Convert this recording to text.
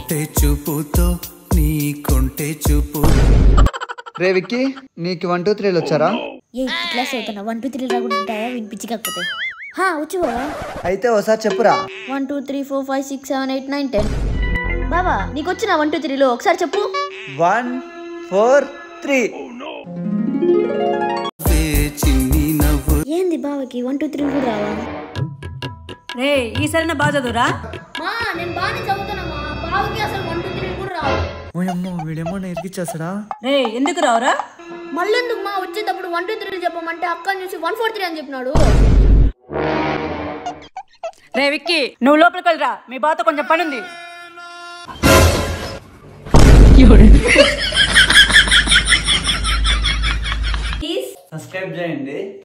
కొంటే చూపుతో నీ కొంటే చూపు. రే విక్కీ, నీకు 1 2 3 వచ్చారా? ఏ క్లాస్ అవుతున్నా 1 2 3 రాకుండా ఉంటాయా వినిపించి కాకపోతే? వచ్చు బాబా. అయితే ఒకసారి చెప్పురా. 1 2 3 4 5 6 7 8 9 10. బాబా నీకు వచ్చిన 1 2 3లో ఒకసారి చెప్పు. 1 4 3. ఏంది బావకి 1 2 3 కూడా రావా? రే ఈసారి బాగా చదువురా. మా నేను బాగానే చదువుతానమ్మా, బావకి అసలు 1 2 3 కూడా రావు. ఓయమ్మో, వీడేమో నేర్పించేస్తాడా? రే ఎందుకు రావురా? మళ్ళెందుకు మా వచ్చేటప్పుడు 1 2 3 చెప్పమంటే అక్కని చూసి 1 4 3 అని చెప్పినాడు. రే విక్కీ, నువ్వు లోపలికి వెళ్ళరా, మీ బాతో కొంచెం పని ఉంది. సబ్స్క్రైబ్ చేయండి.